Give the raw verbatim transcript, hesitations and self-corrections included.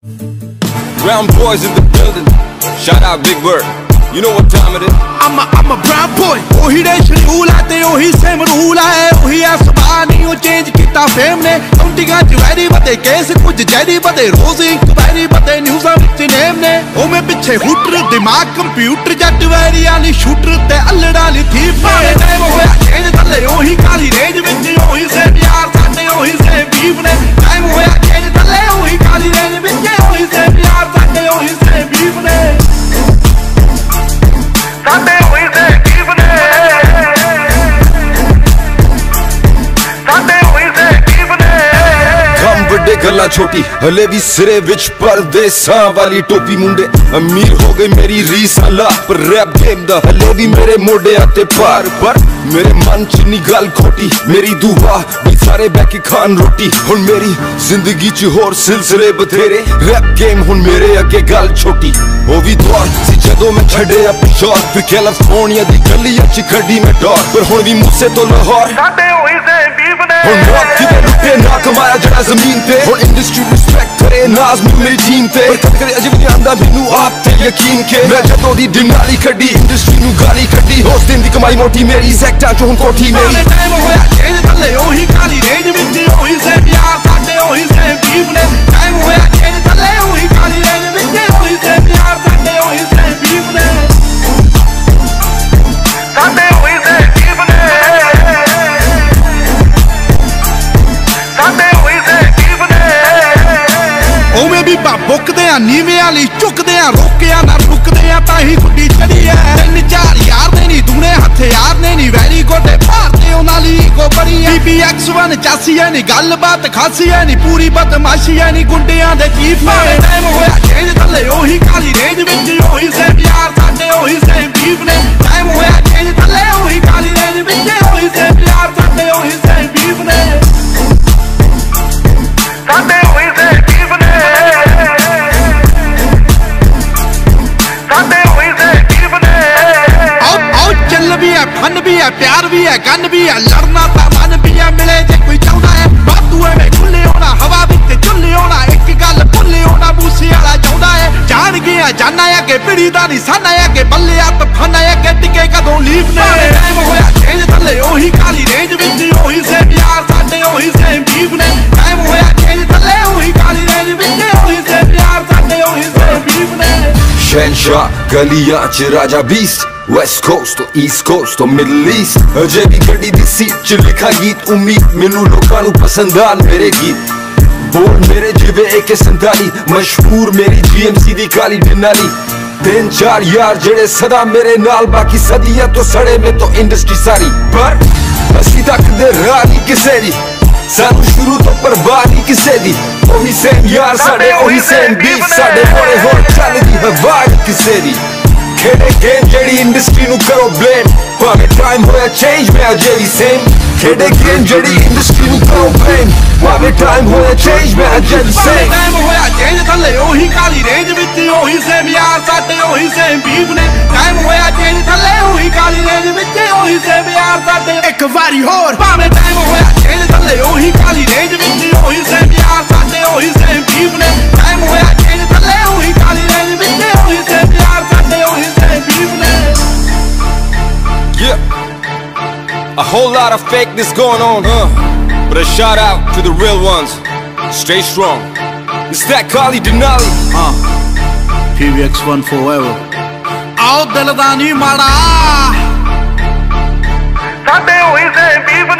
Brown boys in the building. Shout out Big Bird. You know what time it is? I'm a, I'm a brown boy. ओही दे schedule है ते ओही same rule है ओही आ सुभाह नहीं ओ change किता fame ने काउंटिंगां च वैरी बते केस कुछ जैरी बते रोज इंक्वायरी बते न्यूज़ां विच नेम ने ओ मैं पिछे हुटर दिमाग कंप्यूटर जट वैरी आली शूटर ते अल्लड़ा ली थी भावे टाइम होया चेंज थल्ले ओही काली रेंज विच ओही सेम यार साडे ओही सेम बीफ ने टाइम होया चेंज थल्ले ओही काली रेंज विच ओही सेम यार साडे ओही सेम बीफ ने साडे ओही सेम बीफ ने साडे ओही सेम बीफ ने कम बड़े गल्ला छोटी हले भी सिरे विच परदेसां वाली टोपी मुंडे अमीर हो गई मेरी रीस अल्ला पर रैप गेम दा हले भी मेरे मोडे आते पार पर मेरे मन च नी गल खोटी मेरी दुआ भी सारे बैके खान रोटी हुन मेरी जिंदगी च होर सिलसिले बथेरे रैप गेम हुन मेरे अगे गल छोटी ओ भी दौर सी जदों मैं छड़े पिछोर फिर कैलिफोर्निया दी गलियां च खड़ी मैं डॉर पर हुन भी मुझसे तो लाहौर साडे होई से बीफ ने हुन मौत की लुटे ना कमाया जड़ा जमीन पे हुन इंडस्ट्री रिस्पेक्ट करे नाज मेरी टीम ते पर कद करे अजब नहीं आंदा मैनू आप ते यकीन के मैं जदों दी डिनाली कड्डी इंडस्ट्री नू गाली कड्डी होस दिन दी कमाई मोटी मेरी सेक्टर च हुन कोठी मेरी टाइम होया चेंज थल्ले ओही काली रेंज विच ओही से प्यार साडे ओही से बीफ ने टाइम होया चेंज थल्ले ओही काली रेंज विच ओही से प्यार साडे ओही से बीफ ने साडे ओही से बीफ ने साडे ओही से बीफ ने ओवें भी बा बुकदे आ नीवे वाली चुकदे आ रोकिया ना रुकदे आ ताही गुड्डी चढ़ी है तीन चार यार ने नी दूने हथियार ने नी वैरी गोटे भारते ओ नाली को बड़ी है बी एक्स वन चासी है नी गल बात खासी है नी पूरी बदमाशी है नी गुंडियां दे चीफ है टाइम होया चेंज थल्ले ओही काली रेंज विच ओही से प्यार साडे ओही से बीफ ने टाइम होया चेंज थल्ले ओही काली रेंज विच ओही से प्यार साडे ओही से बीफ ने साडे ओही से बीफ ने साडे ओही से बीफ ने आओ आओ चल भी है फन भी है प्यार भी है गन भी है लड़ना ता मन भी है मिले जे कोई चाहता है बातू है मैं खुले होना हवा विच चुल्ले होना एक गल भुल्ले होना मूसे वाला चाहता है जान गया जाना है के पीड़ी दा निशाना है के बल्ले आ तफाना है के टिके कदों लीफ ने टाइम होया चेंज थल्ले ओही काली रेंज विच ओही से प्यार साडे ओही से बीफ ने टाइम होया चेंज थल्ले ओही काली रेंज विच ओही से प्यार साडे ओही से बीफ ने शहनशाह गलियां च राजा बीस्ट वेस्ट कोस्ट तो ईस्ट कोस्ट तो मिडल ईस्ट अजे भी गड्डी दी सीट च लिखा गीत उम्मीद मैनू लोकां नू पसंद आन मेरे गीत बोल मेरे जिवे ए के संताली मशहूर मेरी जीएमसी दी काली डिनाली तीन चार यार जेड़े सदा मेरे नाल बाकी सदियां तो सड़े में तो इंडस्ट्री सारी पर असी तक दे राह नहीं किसे दी सानू शुरू तो परवाह नहीं किसे दी ओही सेम यार साडे ओही सेम बीफ साडे होरे होर चलदी हवा किसे दी खेडे गेम जेड़ी इंडस्ट्री नू करो ब्लेम भावे टाइम होया चेंज मैं अजे भी सेम खेडे गेम जेड़ी इंडस्ट्री नू करो ब्लेम भावे टाइम होया चेंज मैं अजे भी सेम टाइम होया चेंज थल्ले ओही काली रेंज विच ओही सेम यार साडे ओही सेम बीफ ने टाइम होया चेंज थल्ले ओही काली रेंज विच ओही सेम यार साडे एक वारी होर भावे टाइम होया चेंज थल्ले ओही काली रेंज विच ओही सेम यार साडे ओही सेम बीफ ने टाइम होया चेंज थल्ले ओही काली रेंज विच ओही सेम यार साडे ओही सेम बीफ ने Yeah, a whole lot of fakeness going on, huh? But a shout out to the real ones. Stay strong. It's that Kali Denali. Uh, P V X one forever. Aao dil da nahi mada. Saade hoye se beef